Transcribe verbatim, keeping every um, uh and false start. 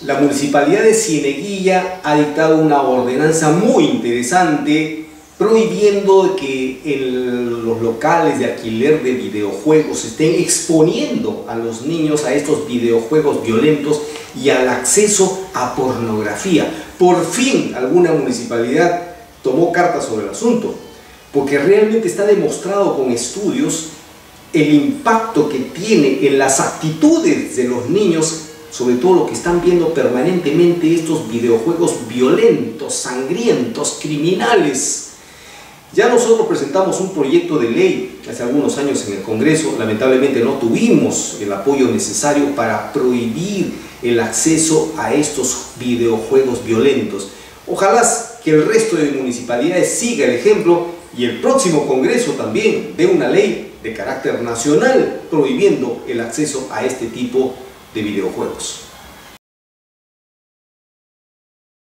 La Municipalidad de Cieneguilla ha dictado una ordenanza muy interesante prohibiendo que en los locales de alquiler de videojuegos estén exponiendo a los niños a estos videojuegos violentos y al acceso a pornografía. Por fin alguna municipalidad tomó cartas sobre el asunto, porque realmente está demostrado con estudios el impacto que tiene en las actitudes de los niños, sobre todo lo que están viendo permanentemente estos videojuegos violentos, sangrientos, criminales. Ya nosotros presentamos un proyecto de ley hace algunos años en el Congreso, lamentablemente no tuvimos el apoyo necesario para prohibir el acceso a estos videojuegos violentos. Ojalá que el resto de municipalidades siga el ejemplo y el próximo Congreso también dé una ley de carácter nacional prohibiendo el acceso a este tipo de videojuegos.